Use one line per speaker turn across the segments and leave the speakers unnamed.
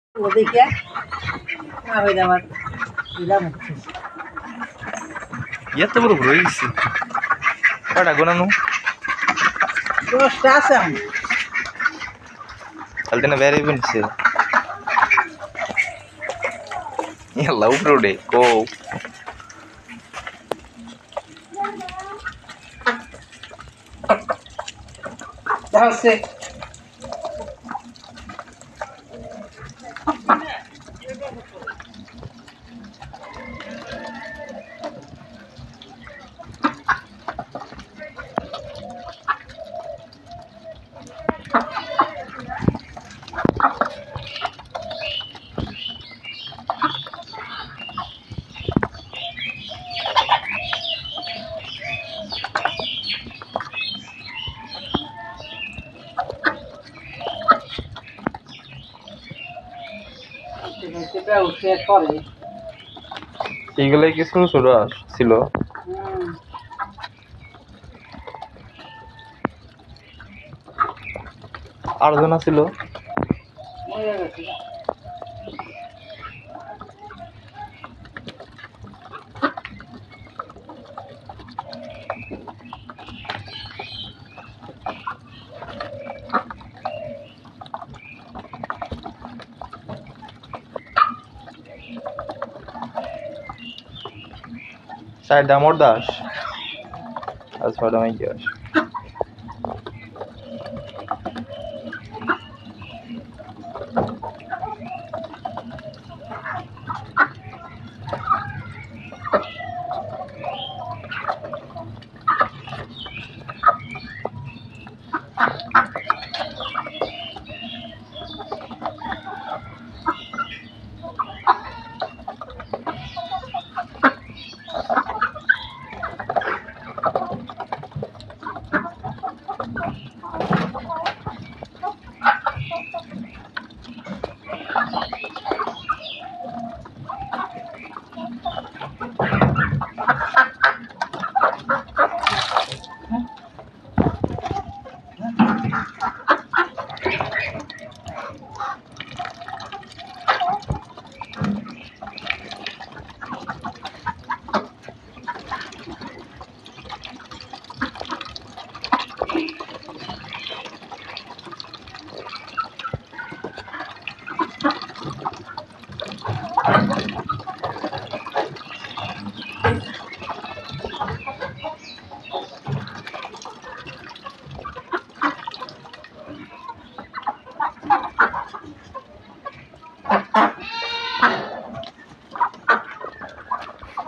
ওদিকে না হয়ে আবার দিলাম হচ্ছে
এত বড় হয়ে গেছে কটা গোনানো
10টা আছে এখন
কালকে না বের হইবেন সে লাউ রোডে কো
যাচ্ছে এটা উঠে করে
এইগুলাই কি ছোট ছোট ছিল আর জন ছিল Sai da mordaş. Az sonra mı gidiyor?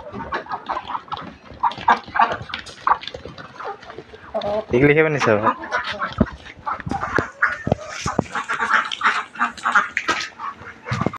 এগুলি খাবেন স্যার